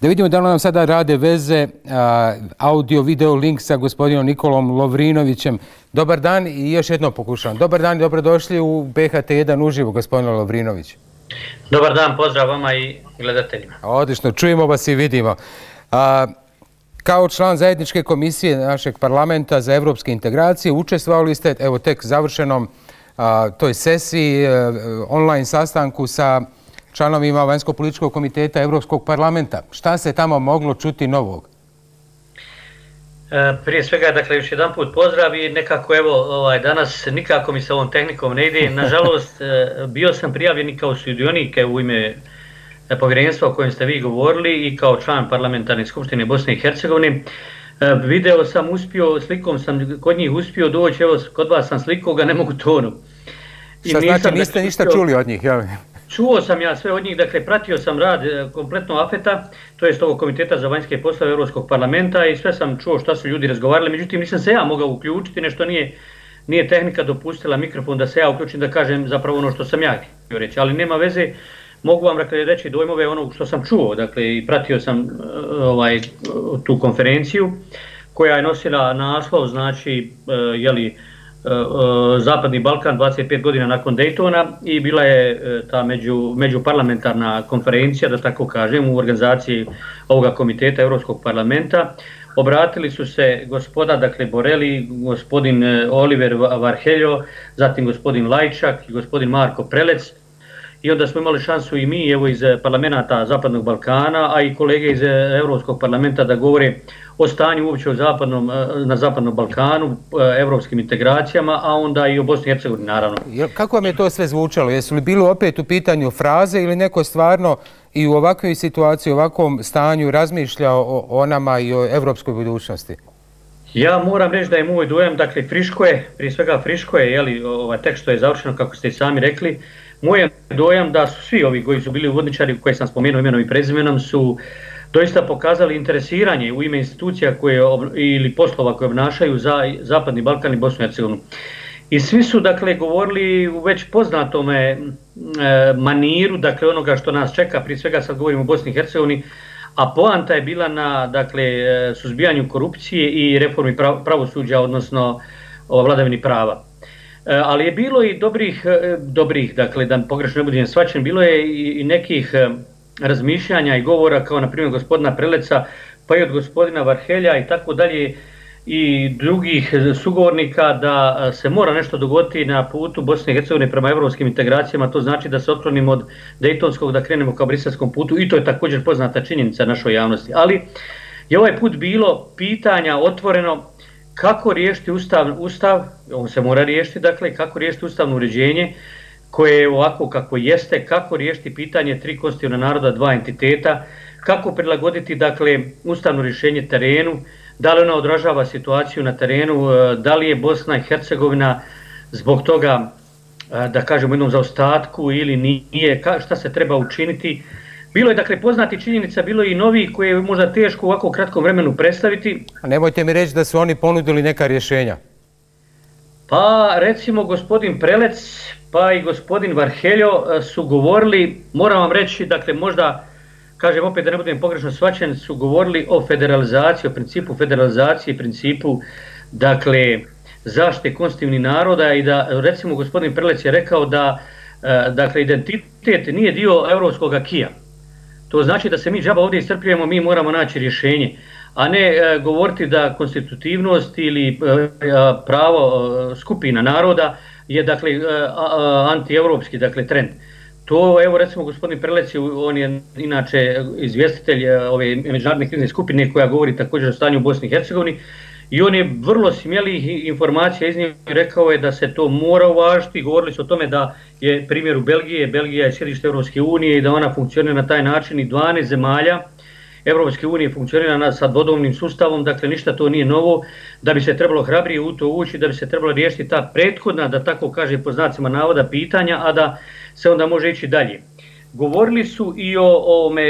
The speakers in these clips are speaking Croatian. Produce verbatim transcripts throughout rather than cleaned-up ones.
Da vidimo da li nam sada rade veze audio-video link sa gospodinom Nikolom Lovrinovićem. Dobar dan i još jedno pokušavam. Dobar dan i dobrodošli u B H T jedan uživo, gospodin Lovrinović. Dobar dan, pozdrav vama i gledateljima. Odlično, čujemo vas i vidimo. Kao član zajedničke komisije našeg parlamenta za evropske integracije učestvovali ste, evo tek završenom toj sesiji, online sastanku sa članovima Vanjsko-političkog komiteta Evropskog parlamenta. Šta se tamo moglo čuti novog? Prije svega, dakle, još jedan put pozdrav i nekako, evo, danas nikako mi sa ovom tehnikom ne ide. Nažalost, bio sam prijavljen i kao sudionik u ime povjerenstva o kojem ste vi govorili i kao član parlamentarne skupštine Bosne i Hercegovine. Video sam uspio, slikom sam kod njih uspio doći, evo, kod vas sam slikao ga, ne mogu tonu. Šta znači, niste ništa čuli od njih, jel? Čuo sam ja sve od njih, dakle pratio sam rad kompletno A F E T-a, to jest ovog Komiteta za vanjske poslove Europskog parlamenta i sve sam čuo šta su ljudi razgovarali, međutim nisam se ja mogao uključiti, nešto nije, nije tehnika dopustila mikrofon da se ja uključim da kažem zapravo ono što sam ja htio reći, ali nema veze, mogu vam dakle, reći dojmove onog što sam čuo, dakle i pratio sam ovaj, tu konferenciju koja je nosila naslov, znači, jeli, Zapadni Balkan dvadeset pet godina nakon Daytona i bila je ta među, međuparlamentarna konferencija, da tako kažem, u organizaciji ovoga komiteta Europskog parlamenta. Obratili su se gospoda, dakle Borelli, gospodin Oliver Varheljo, zatim gospodin Lajčak i gospodin Marko Prelec. I onda smo imali šansu i mi, evo iz parlamenta Zapadnog Balkana, a i kolege iz Europskog parlamenta da govore o stanju uopće o zapadnom, na Zapadnom Balkanu, evropskim integracijama, a onda i o Bosni i Hercegovini, naravno. Kako vam je to sve zvučalo? Jesu li bilo opet u pitanju fraze ili neko stvarno i u ovakvoj situaciji, u ovakvom stanju razmišlja o, o nama i o evropskoj budućnosti? Ja moram reći da je moj dojam, dakle, friško je, prije svega friško je, jeli, ovaj tekst što je završeno, kako ste i sami rekli, moj je dojam da su svi ovi koji su bili uvodničari, koje sam spomenuo imenom i prezimenom, su doista pokazali interesiranje u ime institucija koje, ili poslova koje obnašaju za Zapadni Balkan i Bosnu i Hercegovinu. I svi su, dakle, govorili u već poznatome e, maniru, dakle, onoga što nas čeka, prije svega sad govorimo o Bosni i Hercegovini, a poanta je bila na, dakle, suzbijanju korupcije i reformi pravosuđa, odnosno o vladavini prava. E, ali je bilo i dobrih, dobrih, dakle, da pogrešno ne budem shvaćen, bilo je i, i nekih razmišljanja i govora kao na primjer gospodina Preleca pa i od gospodina Varhelja i tako dalje i drugih sugovornika da se mora nešto dogoditi na putu Bosne i Hercegovine prema evropskim integracijama, to znači da se otklonimo od Dejtonskog, da krenemo ka briselskom putu i to je također poznata činjenica našoj javnosti. Ali je ovaj put bilo pitanja otvoreno kako riješiti ustav, ustav, on se mora riješiti, dakle, kako riješiti ustavno uređenje koje je ovako kako jeste, kako riješiti pitanje tri konstitutivna naroda, dva entiteta, kako prilagoditi, dakle, ustavno rješenje terenu, da li ona odražava situaciju na terenu, da li je Bosna i Hercegovina zbog toga, da kažemo, jednom zaostatku ili nije, šta se treba učiniti. Bilo je, dakle, poznati činjenica, bilo je i novi koje je možda teško u ovako kratkom vremenu predstaviti. A nemojte mi reći da su oni ponudili neka rješenja. Pa, recimo, gospodin Prelec, pa i gospodin Varheljo su govorili, moram vam reći, dakle, možda, kažem opet da ne budem pogrešno shvaćen, su govorili o federalizaciji, o principu federalizacije, principu, dakle, zaštite konstitutivnih naroda i da, recimo, gospodin Prelec je rekao da, dakle, identitet nije dio evropskog akija. To znači da se mi džaba ovdje iscrpljujemo, mi moramo naći rješenje, a ne govoriti da konstitutivnost ili pravo skupina naroda je, dakle, antievropski, dakle, trend. To, evo, recimo, gospodin Prelec, on je inače izvjestitelj ove međunarodne krizne skupine koja govori također o stanju u Bosni i Hercegovini i on je vrlo smjelih informacija iznio i rekao je da se to mora uvažiti. Govorili su o tome da je primjer u Belgije, Belgija je sjedište Europske unije i da ona funkcionira na taj način i dvanaest zemalja Evropske unije funkcionira sa dvodomnim sustavom, dakle ništa to nije novo, da bi se trebalo hrabrije u to ući, da bi se trebalo riješiti ta prethodna, da tako kaže po znacima navoda, pitanja, a da se onda može ići dalje. Govorili su i o ovome,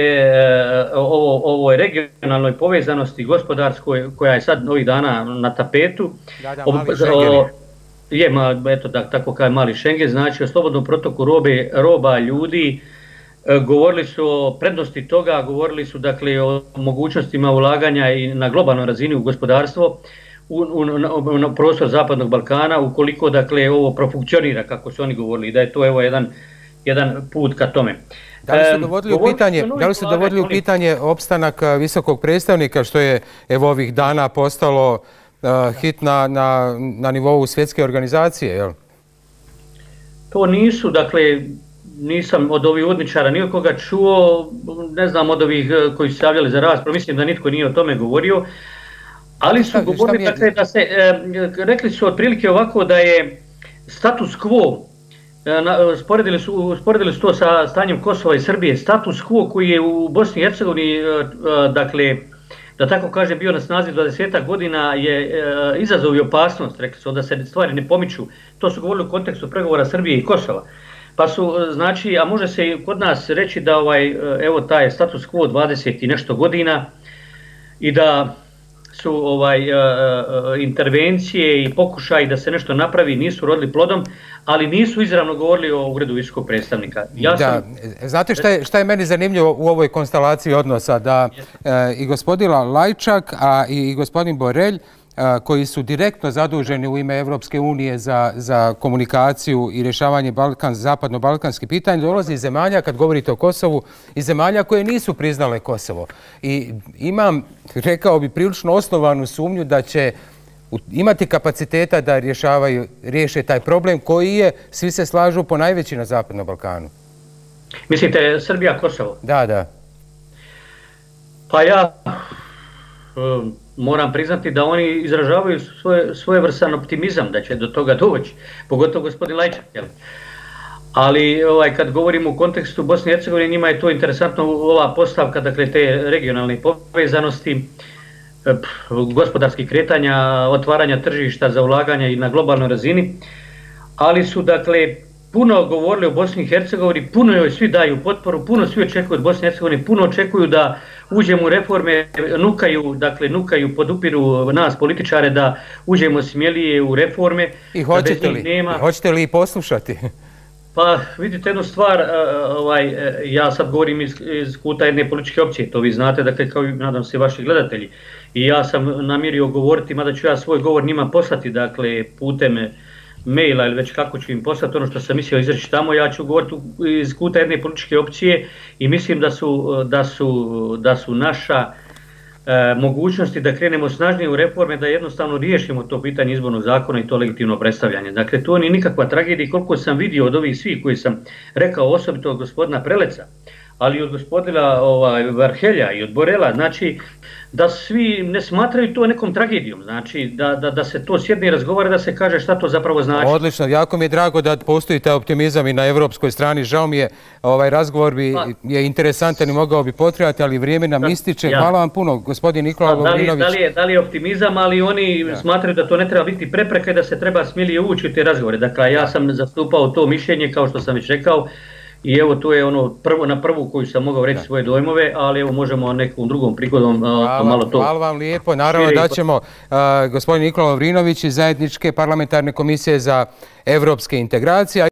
o ovoj regionalnoj povezanosti gospodarskoj koja je sad ovih dana na tapetu. Da, da, mali Schengen. Je, eto, da, tako kaže mali Schengen, znači o slobodnom protoku robe, roba, ljudi, govorili su o prednosti toga, govorili su dakle o mogućnostima ulaganja i na globalnoj razini u gospodarstvo, u, u, u, na prostor Zapadnog Balkana, ukoliko dakle ovo profunkcionira kako su oni govorili, da je to evo jedan, jedan put ka tome. Da li ste dovodili u pitanje, da li ste dovodili u pitanje opstanak visokog predstavnika, što je evo ovih dana postalo uh, hit na, na, na nivou svjetske organizacije, jel? To nisu, dakle, nisam od ovih uvodničara ni od koga čuo, ne znam od ovih koji su se javljali za raspravu, mislim da nitko nije o tome govorio, ali su govorili, dakle, da se, e, rekli su otprilike ovako da je status quo, e, sporedili, su, sporedili su to sa stanjem Kosova i Srbije, status quo koji je u Bosni i Hercegovini, e, e, dakle, da tako kaže, bio na snazi dvadeset godina, je e, izazov i opasnost, rekli su, da se stvari ne pomiču. To su govorili u kontekstu pregovora Srbije i Kosova. Pa su, znači, a može se i kod nas reći da ovaj, evo taj status quo dvadeset i nešto godina i da su ovaj intervencije i pokušaji da se nešto napravi nisu rodili plodom, ali nisu izravno govorili o uredu visokog predstavnika. Ja sam... Da, znate šta je, šta je meni zanimljivo u ovoj konstelaciji odnosa? Da e, i gospodin Lajčak, a i, i gospodin Borelj, koji su direktno zaduženi u ime Evropske unije za, za komunikaciju i rješavanje Balkan, zapadno-balkanskih pitanja, dolazi iz zemalja, kad govorite o Kosovu, iz zemalja koje nisu priznale Kosovo. I imam, rekao bi, prilično osnovanu sumnju da će imati kapaciteta da rješavaju, riješe taj problem koji je, svi se slažu, po najveći na Zapadnom Balkanu. Mislite Srbija, Kosovo? Da, da. Pa ja... Um... moram priznati da oni izražavaju svoje, svojevrsan optimizam da će do toga doći, pogotovo gospodin Lajčak. Jel? Ali ovaj, kad govorimo u kontekstu Bosne i Hercegovine, njima je to interesantno ova postavka, dakle te regionalne povezanosti, gospodarskih kretanja, otvaranja tržišta za ulaganja i na globalnoj razini, ali su dakle puno govorili o Bosni i Hercegovini, puno joj svi daju potporu, puno svi očekuju od Bosne i Hercegovine, puno očekuju da uđemo u reforme, nukaju, dakle, nukaju, podupiru nas političare da uđemo smjelije u reforme. I hoćete li, nema... I hoćete li poslušati? Pa vidite jednu stvar, ovaj, ja sad govorim iz, iz kuta jedne političke opcije, to vi znate, dakle, kao i nadam se vaši gledatelji. I ja sam namjerio govoriti, mada ću ja svoj govor njima poslati, dakle, putem maila ili već kako ću im poslati ono što sam mislio izreći tamo, ja ću govoriti iz kuta jedne političke opcije i mislim da su, da su, da su naša e, mogućnosti da krenemo snažnije u reforme, da jednostavno riješimo to pitanje izbornog zakona i to legitimno predstavljanje. Dakle, to nije nikakva tragedija, koliko sam vidio od ovih svih koji sam rekao, osobito od gospodina Preleca, ali i od gospodina ovaj, Varhelja i od Borela, znači da svi ne smatraju to nekom tragedijom, znači da, da, da se to sjedne i razgovara, da se kaže šta to zapravo znači. Odlično, jako mi je drago da postoji taj optimizam i na evropskoj strani. Žao mi je, ovaj razgovor bi, pa, je interesantan i mogao bi potrebati, ali vrijeme nam ističe. Ja. Hvala vam puno, gospodin Nikola Lovrinović. Da, da, li je, da li je optimizam, ali oni ja. smatraju da to ne treba biti prepreka i da se treba smjelije ući u te razgovore. Dakle, ja sam zastupao to mišljenje, kao što sam već rekao, i evo to je ono prvo na prvu koju sam mogao reći svoje dojmove, ali evo možemo nekom drugom prigodom hvala, malo to... Hvala vam lijepo. Naravno da ćemo uh, gospodin Nikola Lovrinović iz Zajedničke parlamentarne komisije za evropske integracije.